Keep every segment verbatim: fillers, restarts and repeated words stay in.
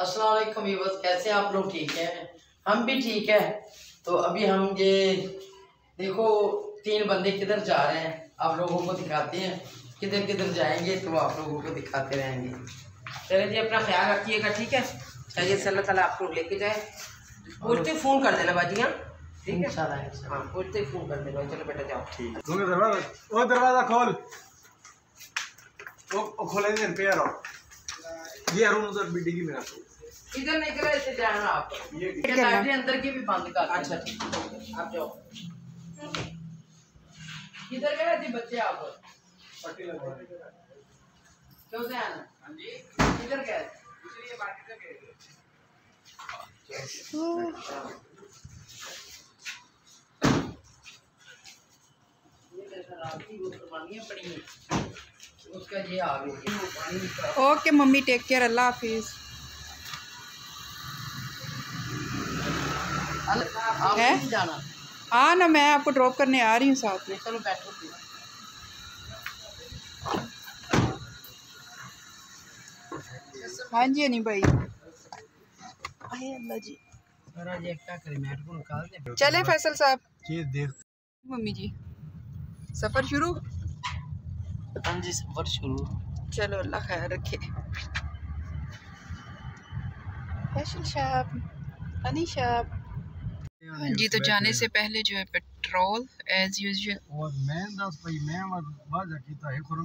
अस्सलाम वालेकुम व्यूअर्स, कैसे आप लोग? ठीक हैं, हम भी ठीक है। तो अभी हम ये देखो तीन बंदे किधर जा रहे हैं, आप लोगों को दिखाते हैं। किधर किधर जाएंगे तो आप लोगों को दिखाते रहेंगे। चलिए जी, अपना ख्याल रखिएगा, ठीक है। चलिए अल्लाह ताला आपको लेके जाए। पूछते फ़ोन कर देना बाजी, हाँ ठीक है, हाँ पूछते फ़ोन कर देना। चलो बेटा जाओ, ठीक है। दरवाजा ओ दरवाजा खोल, ओ खोले नहीं पे यार, ये रूम उधर बिल्डिंग में रखो। इधर निकले ऐसे जाना आप, ये लाइट अंदर की भी बंद कर। अच्छा ठीक है, आप जाओ। किधर गए थे बच्चे आप? पट्टी लगा क्यों से आना? हां जी, किधर गए? इसलिए मार्केट में गए थे। ये कैसा रात की वो पानी पड़ी है उसका, ये आ गई वो पानी। ओके मम्मी, टेक केयर, अल्लाह हाफिज। आप नहीं जाना? हाँ ना, मैं आपको ड्रॉप करने आ रही हूँ साथ में। चलो बैठो। हाँ जी अनी भाई, अल्लाह जी, ये क्या करें, मैट को निकाल दे। चले फैसल साहब, चीज देख मम्मी जी सफ़र शुरू। हाँ जी, सफर शुरू। चलो अल्लाह खैर रखे। फैसल साहब, अनी साहब। हाँ जी, तो जाने से पहले जो है पेट्रोल एज यूजुअल। और मैं दस भाई मैं बाजा कीता है खुरम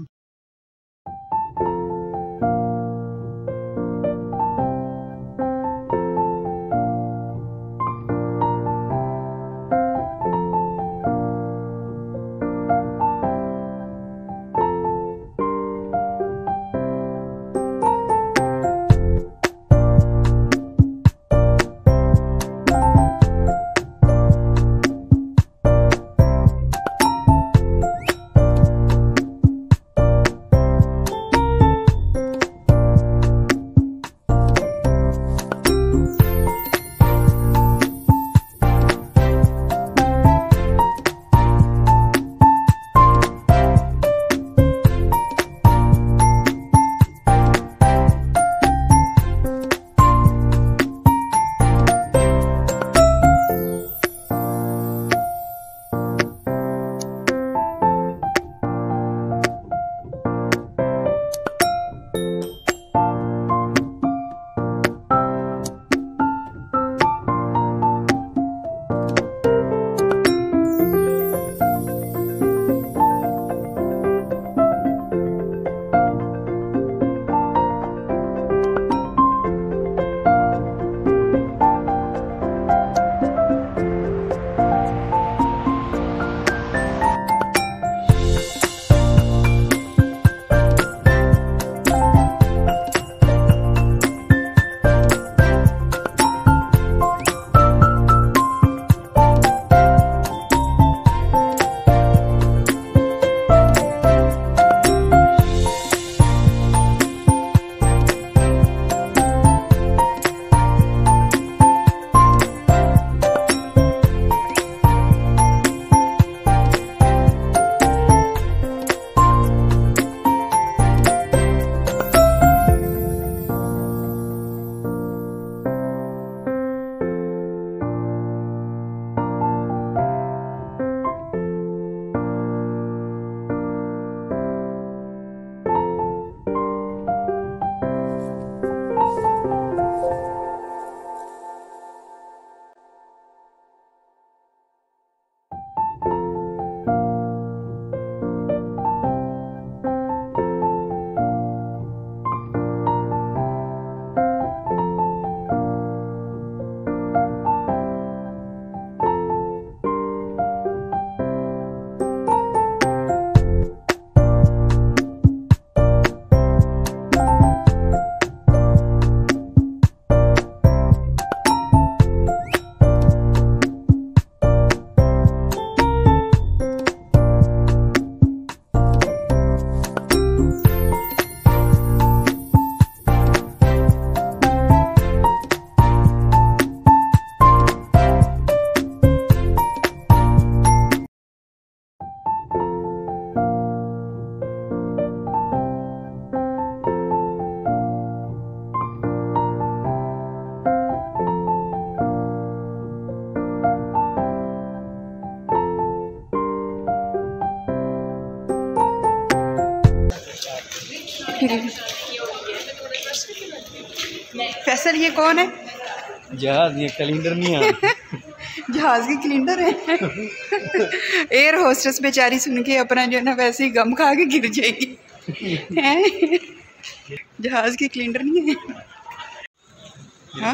फैसल ये कौन है? जहाज ये कैलेंडर नहीं है। जहाज की कैलेंडर है। एयर होस्टेस बेचारी सुन के अपना जो है ना वैसे ही गम खा के गिर जाएगी। हैं? जहाज की कैलेंडर नहीं है। हाँ?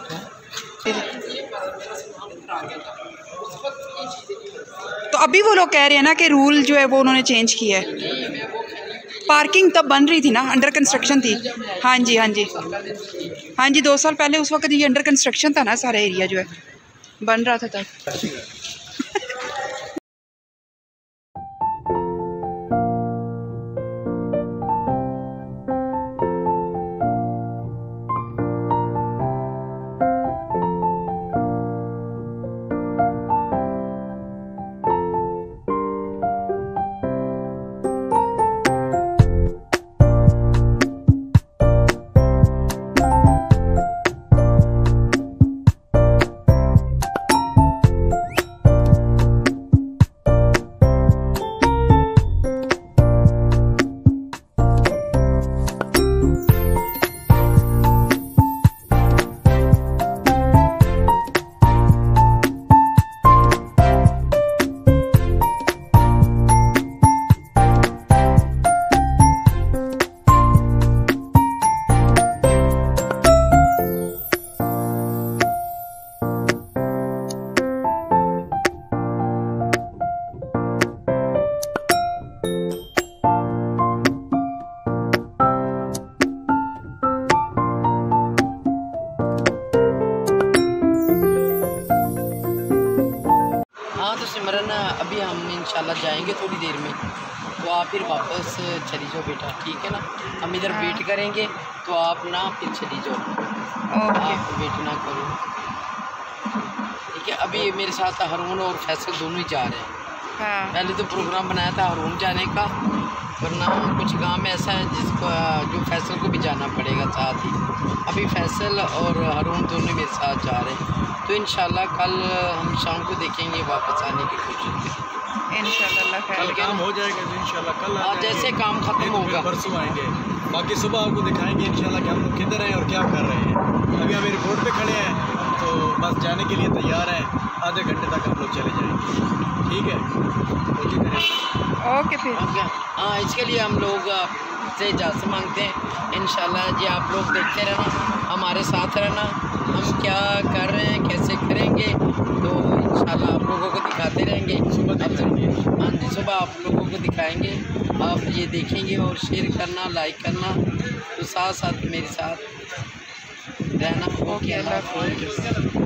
तो अभी वो लोग कह रहे हैं ना कि रूल जो है वो उन्होंने चेंज किया है। पार्किंग तब बन रही थी ना, अंडर कंस्ट्रक्शन थी। हाँ जी हाँ जी हाँ जी, दो साल पहले उस वक्त ये अंडर कंस्ट्रक्शन था ना, सारा एरिया जो है बन रहा था तब। सिमरन अभी हम इंशाल्लाह जाएंगे थोड़ी देर में, तो आप फिर वापस चली जाओ बेटा, ठीक है ना। हम इधर हाँ। वेट करेंगे तो आप ना फिर चली जाओ, आप वेट ना करो, ठीक है। अभी मेरे साथ हारून और फैसल दोनों ही जा रहे हैं। हाँ। पहले तो प्रोग्राम बनाया था हारून जाने का, वरना कुछ काम ऐसा है जिसको जो फैसल को भी जाना पड़ेगा साथ ही। अभी फैसल और हारून दोनों मेरे साथ जा रहे हैं, तो इंशाल्लाह कल हम शाम को देखेंगे वापस आने की कोशिश करेंगे इंशाल्लाह। कल काम हो जाएगा तो इंशाल्लाह कल हाँ, जैसे काम ख़त्म होगा परसों आएंगे। बाकी सुबह आपको दिखाएंगे इंशाल्लाह कि हम लोग किधर हैं और क्या कर रहे हैं। अभी हम एयरपोर्ट पे खड़े हैं, तो बस जाने के लिए तैयार हैं। आधे घंटे तक हम लोग चले जाएंगे, ठीक है। ओके फिर हाँ, इसके लिए हम लोग से इजाज़त मांगते हैं। इंशाल्लाह जी आप लोग देखते रहना, हमारे साथ रहना, हम क्या कर रहे हैं कैसे करेंगे, तो इंशाल्लाह आप लोगों को दिखाते रहेंगे। हाँ जी, सुबह आप लोगों को दिखाएंगे, आप ये देखेंगे और शेयर करना, लाइक करना, तो साथ साथ मेरे साथ रहना। ओके, अल्लाह हाफ़िज़।